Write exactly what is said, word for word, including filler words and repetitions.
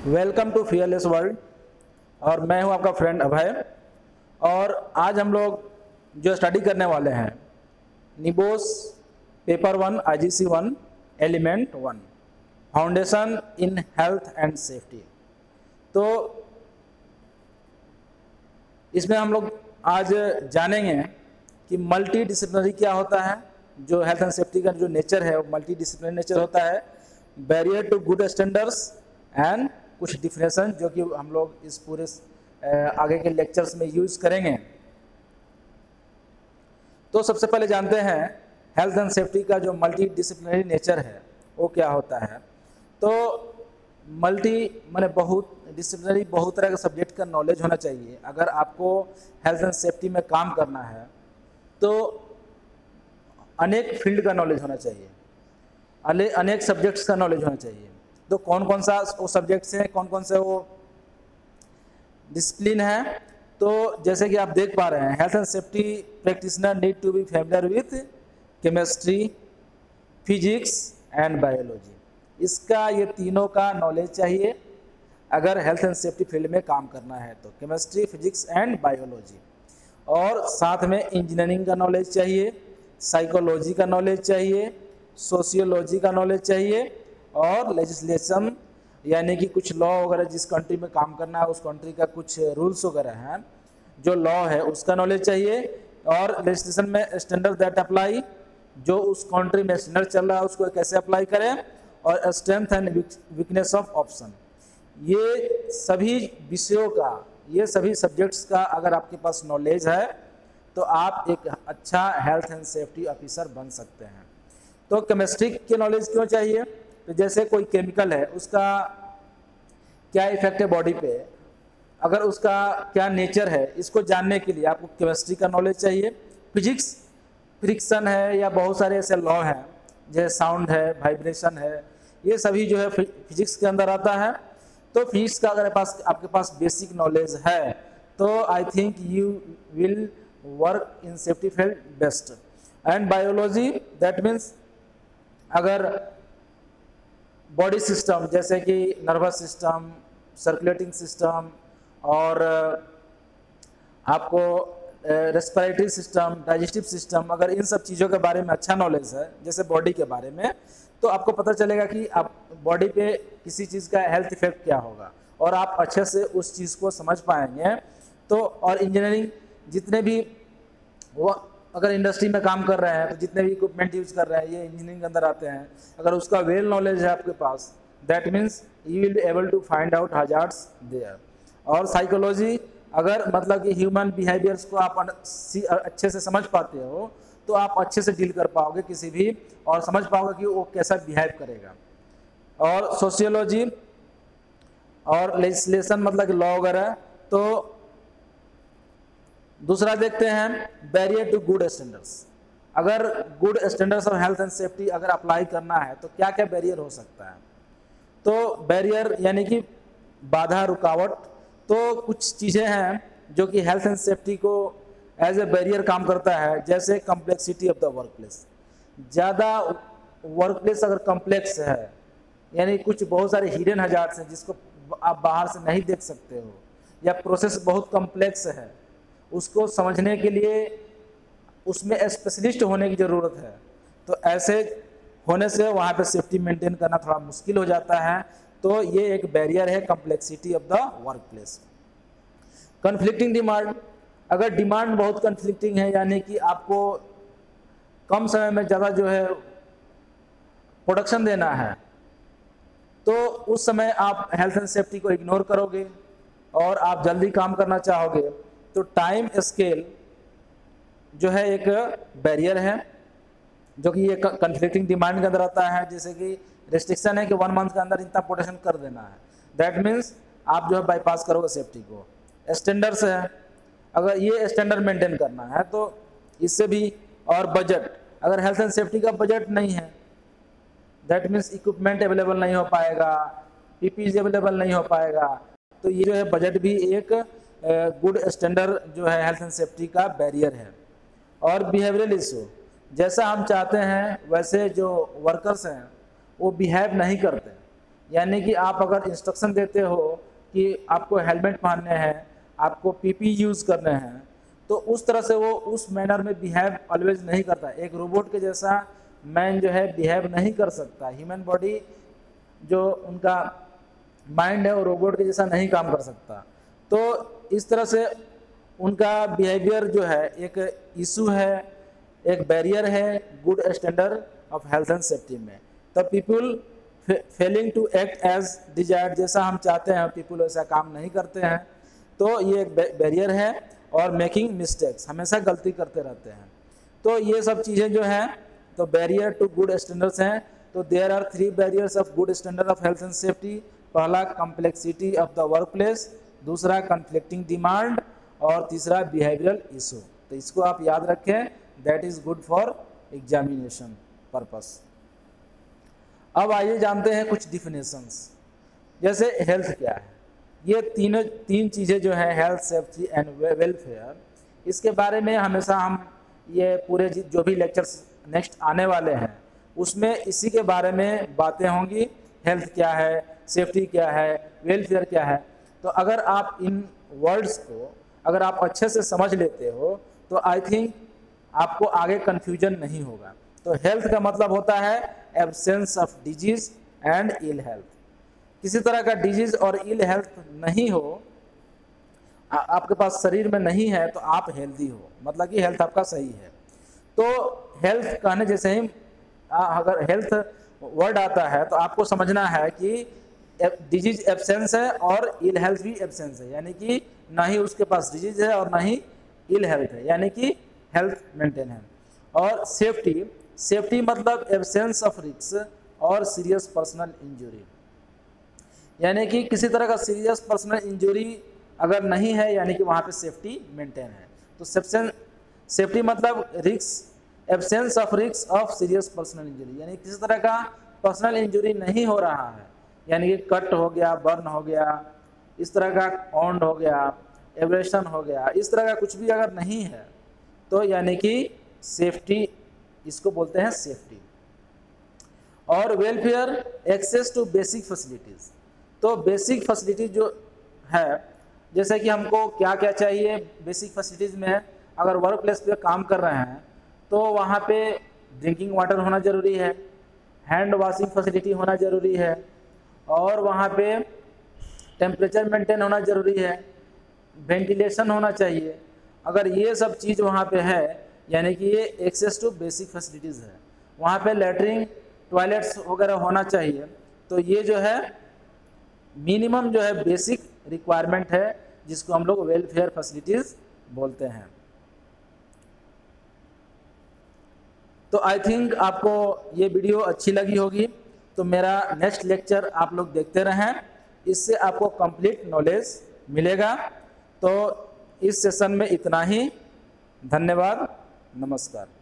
Welcome to fearless world. और मैं हूं आपका फ्रेंड अभय। और आज हम लोग जो स्टडी करने वाले हैं NEBOSH paper one IGC one element one foundation in health and safety. तो इसमें हम लोग आज जानेंगे कि मल्टी डिसिप्लिनरी क्या होता है, जो हेल्थ एंड सेफ्टी का जो नेचर है वो मल्टी डिसिप्लिनरी नेचर होता है, barrier to good standards and कुछ डिफिनेशन जो कि हम लोग इस पूरे आगे के लेक्चर्स में यूज करेंगे। तो सबसे पहले जानते हैं हेल्थ एंड सेफ्टी का जो मल्टी डिसिप्लिनरी नेचर है वो क्या होता है। तो मल्टी माने बहुत डिसिप्लिनरी, बहुत तरह के सब्जेक्ट का नॉलेज होना चाहिए। अगर आपको हेल्थ एंड सेफ्टी में काम करना है तो अनेक फील्ड का नॉलेज होना चाहिए, अनेक सब्जेक्ट्स का नॉलेज होना चाहिए। तो कौन कौन सा वो सब्जेक्ट्स हैं, कौन कौन से वो डिसिप्लिन है। तो जैसे कि आप देख पा रहे हैं, health and safety practitioner need to be familiar with chemistry, physics and biology. इसका ये तीनों का नॉलेज चाहिए अगर हेल्थ एंड सेफ्टी फील्ड में काम करना है तो केमिस्ट्री, फिजिक्स एंड बायोलॉजी। और साथ में इंजीनियरिंग का नॉलेज चाहिए, साइकोलॉजी का नॉलेज चाहिए, सोशियोलॉजी का नॉलेज चाहिए और लेजिस्लेशन यानी कि कुछ लॉ वगैरह जिस कंट्री में काम करना है उस कंट्री का कुछ रूल्स वगैरह हैं जो लॉ है उसका नॉलेज चाहिए। और लेजिस्लेशन में स्टैंडर्ड दैट अप्लाई, जो उस कंट्री में स्टैंडर्ड चल रहा है उसको कैसे अप्लाई करें, और strength and weakness of option. ये सभी विषयों का, ये सभी सब्जेक्ट्स का अगर आपके पास नॉलेज है तो आप एक अच्छा हेल्थ एंड सेफ्टी ऑफिसर बन सकते हैं। तो केमिस्ट्री की नॉलेज क्यों चाहिए? तो जैसे कोई केमिकल है उसका क्या इफेक्ट है बॉडी पे, अगर उसका क्या नेचर है, इसको जानने के लिए आपको केमिस्ट्री का नॉलेज चाहिए। फिजिक्स, फ्रिक्शन है या बहुत सारे ऐसे लॉ हैं जैसे साउंड है, वाइब्रेशन है, ये सभी जो है फिजिक्स के अंदर आता है। तो फिजिक्स का अगर पास आपके पास बेसिक नॉलेज है तो I think you will work in safety field best. And biology that means अगर बॉडी सिस्टम जैसे कि नर्वस सिस्टम, सर्कुलेटिंग सिस्टम और आपको रेस्पिरेटरी सिस्टम, डाइजेस्टिव सिस्टम, अगर इन सब चीज़ों के बारे में अच्छा नॉलेज है जैसे बॉडी के बारे में, तो आपको पता चलेगा कि आप बॉडी पे किसी चीज़ का हेल्थ इफेक्ट क्या होगा और आप अच्छे से उस चीज़ को समझ पाएंगे। तो और इंजीनियरिंग जितने भी वो अगर इंडस्ट्री में काम कर रहे हैं तो जितने भी इक्विपमेंट यूज कर रहे हैं ये इंजीनियरिंग के अंदर आते हैं। अगर उसका वेल नॉलेज है आपके पास that means you will be able to find out hazards there. और साइकोलॉजी, अगर मतलब कि ह्यूमन बिहेवियर्स को आप अच्छे से समझ पाते हो तो आप अच्छे से डील कर पाओगे किसी भी, और समझ पाओगे कि वो कैसा बिहेव करेगा। और सोशियोलॉजी और लेजिस्लेशन मतलब कि लॉ वगैरह। तो दूसरा देखते हैं बैरियर टू गुड स्टैंडर्ड्स। अगर good standards of health and safety अगर अप्लाई करना है तो क्या क्या बैरियर हो सकता है। तो बैरियर यानी कि बाधा, रुकावट। तो कुछ चीज़ें हैं जो कि हेल्थ एंड सेफ्टी को एज ए बैरियर काम करता है, जैसे complexity of the work place. ज़्यादा वर्क प्लेस अगर कम्प्लेक्स है यानी कुछ बहुत सारे हिडन हजार्ड्स हैं जिसको आप बाहर से नहीं देख सकते हो, या प्रोसेस बहुत कम्प्लेक्स है, उसको समझने के लिए उसमें स्पेशलिस्ट होने की ज़रूरत है। तो ऐसे होने से वहाँ पे सेफ्टी मेंटेन करना थोड़ा मुश्किल हो जाता है। तो ये एक बैरियर है, complexity of the work place. Conflicting demand, अगर डिमांड बहुत कन्फ्लिक्टिंग है यानी कि आपको कम समय में ज़्यादा जो है प्रोडक्शन देना है तो उस समय आप हेल्थ एंड सेफ्टी को इग्नोर करोगे और आप जल्दी काम करना चाहोगे। तो टाइम स्केल जो है एक बैरियर है जो कि ये कन्फ्लिक्टिंग डिमांड के अंदर आता है। जैसे कि रेस्ट्रिक्शन है कि वन मंथ के अंदर इतना प्रोडक्शन कर देना है, दैट मीन्स आप जो है बाईपास करोगे सेफ्टी को। स्टैंडर्ड्स है, अगर ये स्टैंडर्ड मेंटेन करना है तो इससे भी। और बजट, अगर हेल्थ एंड सेफ्टी का बजट नहीं है दैट मीन्स इक्विपमेंट अवेलेबल नहीं हो पाएगा, पीपीई अवेलेबल नहीं हो पाएगा। तो ये जो है बजट भी एक गुड स्टैंडर्ड जो है हेल्थ एंड सेफ्टी का बैरियर है। और बिहेवियरल इशू, जैसा हम चाहते हैं वैसे जो वर्कर्स हैं वो बिहेव नहीं करते, यानी कि आप अगर इंस्ट्रक्शन देते हो कि आपको हेलमेट पहनने हैं, आपको पीपी यूज़ करने हैं, तो उस तरह से वो उस मैनर में बिहेव ऑलवेज नहीं करता। एक रोबोट के जैसा मैन जो है बिहेव नहीं कर सकता। ह्यूमन बॉडी जो उनका माइंड है वो रोबोट के जैसा नहीं काम कर सकता। तो इस तरह से उनका बिहेवियर जो है एक इशू है, एक बैरियर है good standard of health and safety में। The people failing to act as desired, जैसा हम चाहते हैं पीपल वैसा काम नहीं करते हैं, तो ये एक बैरियर है। और मेकिंग मिस्टेक्स, हमेशा गलती करते रहते हैं। तो ये सब चीज़ें जो हैं तो बैरियर टू गुड स्टैंडर्ड्स हैं। तो there are three barriers of good standard of health and safety. पहला complexity of the work place, दूसरा कन्फ्लिक्टिंग डिमांड, और तीसरा बिहेवियरल इशू। तो इसको आप याद रखें, that is good for examination purpose. अब आइए जानते हैं कुछ डिफिनेशंस। जैसे हेल्थ क्या है, ये तीनों तीन चीज़ें जो है हेल्थ, सेफ्टी एंड वेलफेयर, इसके बारे में हमेशा हम ये पूरे जो भी लेक्चर्स नेक्स्ट आने वाले हैं उसमें इसी के बारे में बातें होंगी। हेल्थ क्या है, सेफ्टी क्या है, वेलफेयर क्या है। तो अगर आप इन वर्ड्स को अगर आप अच्छे से समझ लेते हो तो आई थिंक आपको आगे कन्फ्यूजन नहीं होगा। तो हेल्थ का मतलब होता है absence of disease and ill health. किसी तरह का डिजीज और इल हेल्थ नहीं हो, आ, आपके पास शरीर में नहीं है तो आप हेल्दी हो, मतलब कि हेल्थ आपका सही है। तो हेल्थ कहने जैसे ही आ, अगर हेल्थ वर्ड आता है तो आपको समझना है कि डिजीज एब्सेंस है और इल हेल्थ भी एब्सेंस है, यानी कि ना ही उसके पास डिजीज है और ना ही इल हेल्थ है, यानी कि हेल्थ मेंटेन है। और सेफ्टी, सेफ्टी मतलब एब्सेंस ऑफ रिस्क और सीरियस पर्सनल इंजरी, यानी कि किसी तरह का सीरियस पर्सनल इंजरी अगर नहीं है यानी कि वहाँ पे सेफ्टी मेंटेन है। तो सेफ्टी मतलब risk, absence of risk of serious personal injury, यानी किसी तरह का पर्सनल इंजरी नहीं हो रहा है, यानी कि कट हो गया, बर्न हो गया, इस तरह का ऑन्ड हो गया, एब्रेशन हो गया, इस तरह का कुछ भी अगर नहीं है तो यानी कि सेफ्टी, इसको बोलते हैं सेफ्टी। और welfare, access to basic facilities. तो बेसिक फैसिलिटी जो है, जैसे कि हमको क्या क्या चाहिए बेसिक फैसिलिटीज़ में, अगर वर्क प्लेस पे काम कर रहे हैं तो वहाँ पे ड्रिंकिंग वाटर होना ज़रूरी है, हैंड वॉशिंग फैसिलिटी होना ज़रूरी है, और वहाँ पे टेम्परेचर मेंटेन होना ज़रूरी है, वेंटिलेशन होना चाहिए। अगर ये सब चीज़ वहाँ पे है यानी कि ये एक्सेस टू बेसिक फैसिलिटीज़ है। वहाँ पे लेटरिन, टॉयलेट्स वगैरह होना चाहिए। तो ये जो है मिनिमम जो है बेसिक रिक्वायरमेंट है, जिसको हम लोग वेलफेयर फैसिलिटीज़ बोलते हैं। तो आई थिंक आपको ये वीडियो अच्छी लगी होगी। तो मेरा नेक्स्ट लेक्चर आप लोग देखते रहें, इससे आपको कंप्लीट नॉलेज मिलेगा। तो इस सेशन में इतना ही। धन्यवाद, नमस्कार।